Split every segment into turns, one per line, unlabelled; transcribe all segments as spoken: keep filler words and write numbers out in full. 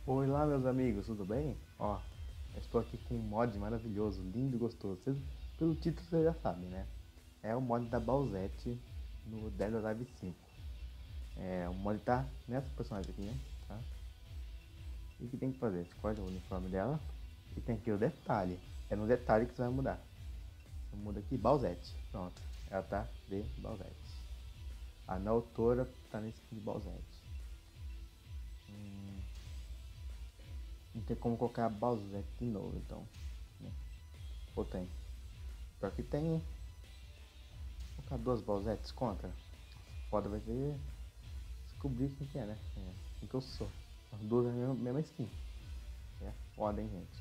Oi lá, meus amigos, tudo bem? Ó, eu estou aqui com um mod maravilhoso, lindo e gostoso. Vocês, pelo título vocês já sabem, né? É o mod da Bowsette no Dead or Alive cinco. É, o mod tá nessa personagem aqui, né? Tá? E o que tem que fazer? Escolhe o uniforme dela e tem aqui o detalhe. É no detalhe que você vai mudar. Você muda aqui, Bowsette. Pronto, ela tá de Bowsette. A minha autora tá nesse skin de Bowsette. Hum, não tem como colocar a Bowsette de novo, então. Né? Ou tem? Pior que tem, hein? Vou colocar duas Bowsettes contra. Foda vai ser descobrir quem que é, né? É, quem que eu sou. As duas é a mesma, mesma skin. É foda, hein, gente?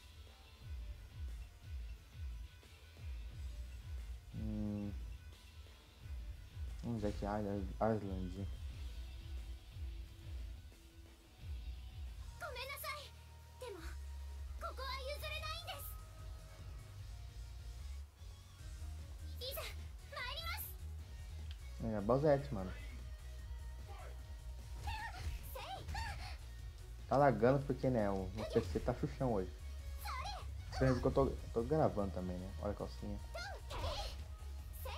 Hum, um Jack Island, Island.
ごめんなさい。でもここは譲れないんです。いざ参ります。
É a Bowsette, mano.
せい。
Tá lagando porque, né, o meu P C tá chuchão hoje. Sendo que eu tô, eu tô gravando também, né? Olha a calcinha.
せい。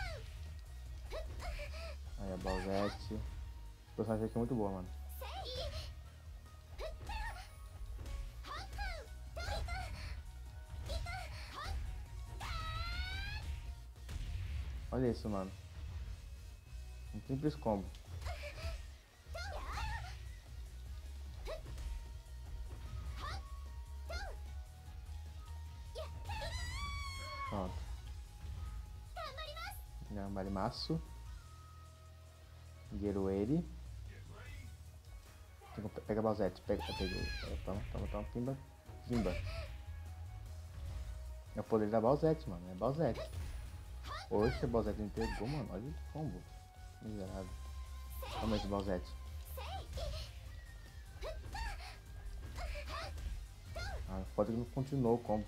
Aí a Bowsette. O personagem aqui é muito boa, mano.
せい。
Olha isso, mano. Um simples combo. Pronto. Gambarimaço. Guerreiro. Pega a Bowsette. Pega, pega. Toma, toma, toma. Pimba. Pimba. É o poder da Bowsette, mano. É Bowsette. Oxe, a Bowsette me pegou, mano. Olha o combo. Miserável. Toma esse Bowsette. Ah, foda que não continuou o combo.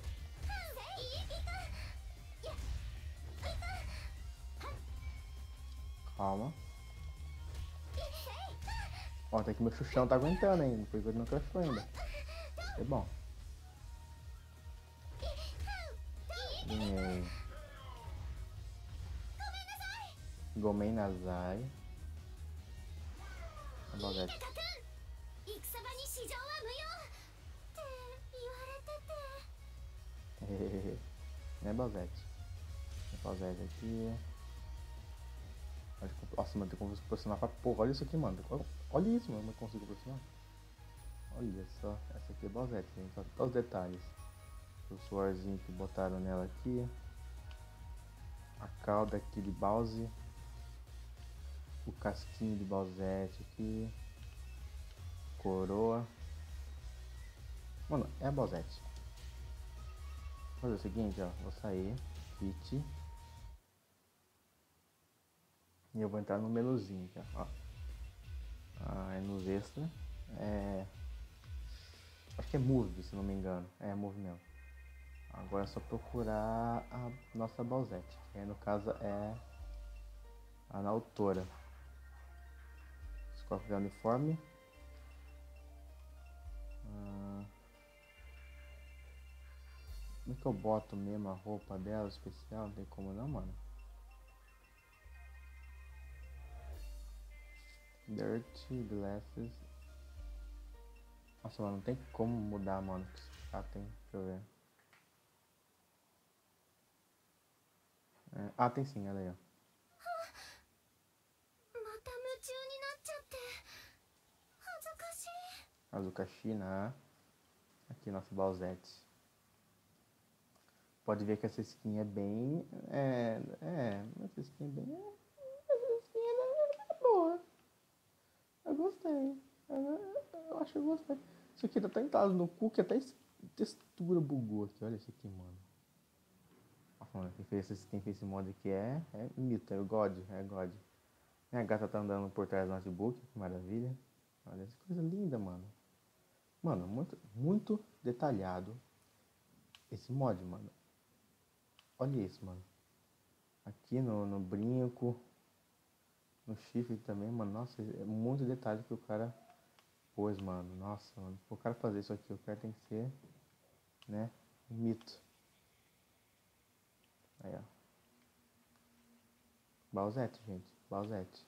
Calma. Ó, até que meu chuchão tá aguentando ainda. Porque ele não crashou ainda. É bom. Ganhei. Gomei Nazai. A Bowsette.
戦場に市場は無用って言われてて。
Né, Bowsette? Vou pausar isso aqui. Nossa, mano, tem como posicionar pra porra. Olha isso aqui, mano. Olha isso, mano. Como eu consigo posicionar. Olha só. Essa aqui é Bowsette, gente. Olha os detalhes. O suorzinho que botaram nela aqui. A cauda aqui de Bowser. O casquinho de Bowsette aqui. Coroa. Mano, é a Bowsette. Vou fazer o seguinte, ó. Vou sair. Kit. E eu vou entrar no menuzinho aqui, ó. Ah, é nos extra. É... Acho que é Move, se não me engano. É Move mesmo. Agora é só procurar a nossa Bowsette. Que aí no caso é a na autora. Escolhe o uniforme. Ah... Como é que eu boto mesmo a roupa dela especial? Não tem como não, mano. Dirty Glasses. Nossa, mano, não tem como mudar, mano. Ah, tem. Deixa eu ver. É, ah, tem sim, olha aí, ó.
また夢中になっちゃって恥ずかしい。
Azucachina. Aqui, nossa Bowsette. Pode ver que essa skin é bem... É... É... Essa skin é bem... Essa skin é, é boa. Eu gostei. Eu, eu acho que eu gostei. Isso aqui tá tão entalado no cu que até a textura bugou aqui. Olha isso aqui, mano. Nossa, mano, quem fez esse, quem fez esse mod aqui é... É mito, é o God. É God. Minha gata tá andando por trás do notebook. Que maravilha. Olha essa coisa linda, mano. Mano, muito, muito detalhado esse mod, mano. Olha isso, mano. Aqui no, no brinco, no chifre também, mano. Nossa, é muito detalhe que o cara depois, mano. Nossa, mano. O cara fazer isso aqui, o cara tem que ser, né? Um mito. Aí, ó. Bowsette, gente. Bowsette.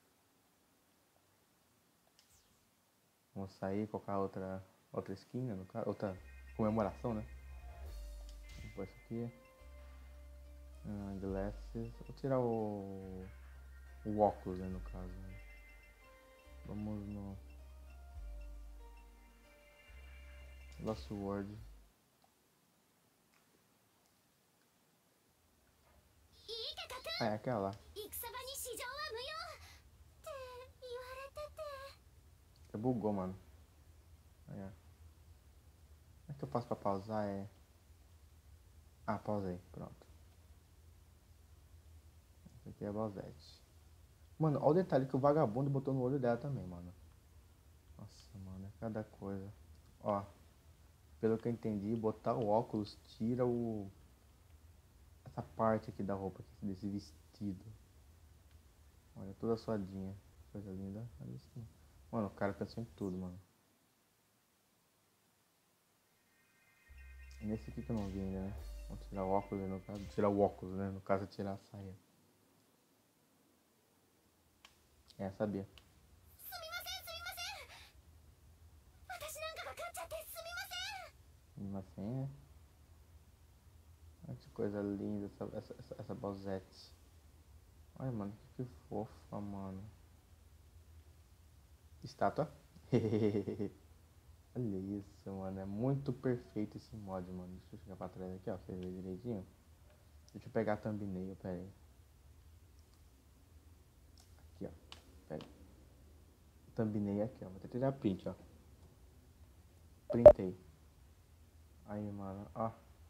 Vamos sair, colocar outra, outra skin, né? No caso, outra comemoração, né? Vou pôr isso aqui. Ah, glasses. Vou tirar o, o óculos, né? No caso. Né? Vamos no Lost World.
いいかカク
Ah, é aquela lá.
戦場に市場は無用って言われてて
Você bugou, mano. Aí, ó. Como é que eu faço pra pausar? É... Ah, pausei. Pronto. Esse aqui é a Bowsette. Mano, olha o detalhe que o vagabundo botou no olho dela também, mano. Nossa, mano, é cada coisa. Ó, pelo que eu entendi, botar o óculos tira o... essa parte aqui da roupa, aqui, desse vestido. Olha, toda suadinha. Coisa linda. Olha isso. Mano, o cara pensou em tudo, mano. Nesse aqui que eu não vi ainda, né? Vou tirar o óculos, né, no caso. Tirar o óculos, né? No caso, tirar a saia. É, sabia.
すみませんすみません私なんかが勝っちゃってすみません
Mesmo assim, é. Olha que coisa linda essa, essa, essa, essa Bowsette. Olha, mano, que, que fofa, mano. Estátua. Olha isso, mano. É muito perfeito esse mod, mano. Deixa eu chegar pra trás aqui, ó. Pra você ver direitinho. Deixa eu pegar a thumbnail, pera aí. Aqui, ó. Pera aí. Thumbnail aqui, ó. Vou até tirar print, ó. Printei. Aí, mano, ó.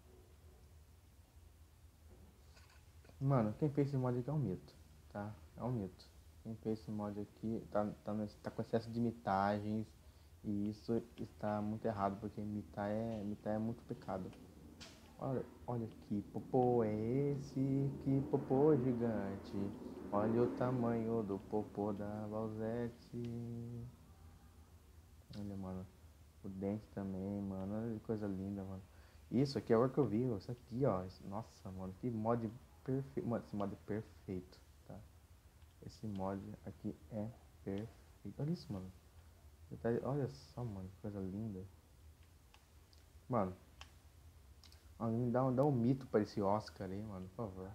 Mano, quem fez esse mod aqui é um mito, tá? É um mito. Quem fez esse mod aqui tá, tá, tá com excesso de mitagens. E isso está muito errado, porque mitar é, mitar é muito pecado. Olha, olha que popô é esse, que popô gigante. Olha o tamanho do popô da Bowsette. Olha, mano, o dente também, mano. Olha que coisa linda, mano. Isso aqui é a hora que eu vi, isso aqui, ó. Nossa, mano, que mod perfeito. Mano, esse mod é perfeito, tá? Esse mod aqui é perfeito. Olha isso, mano. Olha só, mano, que coisa linda. Mano, alguém dá, um- dá um mito pra esse Oscar aí, mano, por favor.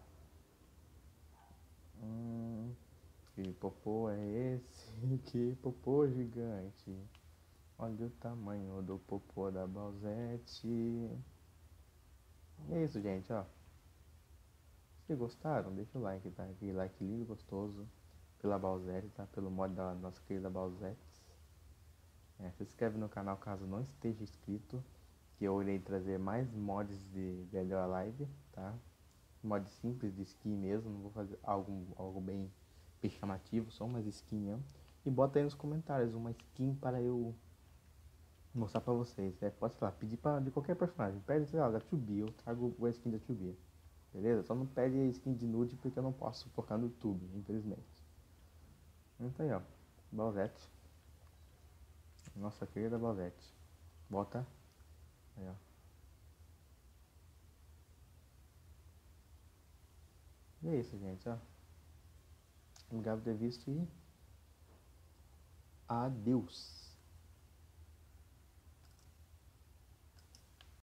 Hum, que popô é esse? Que popô gigante. Olha o tamanho do popô da Bowsette. E é isso, gente, ó. Se gostaram, deixa o like, tá? Aquele like lindo, gostoso. Pela Bowsette, tá? Pelo mod da nossa querida Bowsette. É, se inscreve no canal caso não esteja inscrito. Que eu irei trazer mais mods de D L O Live, tá? Mod simples de skin mesmo, não vou fazer algo, algo bem, bem chamativo, só umas skin mesmo. E bota aí nos comentários uma skin para eu mostrar pra vocês. É, pode, sei lá, pedir pra, de qualquer personagem. Pede, sei lá, da two B, eu trago a skin da two B. Beleza? Só não pede a skin de nude porque eu não posso focar no YouTube, infelizmente. Então aí, ó. Bowsette. Nossa querida Bowsette. Bota. Aí, ó. E é isso, gente, ó. Obrigado por ter visto e adeus.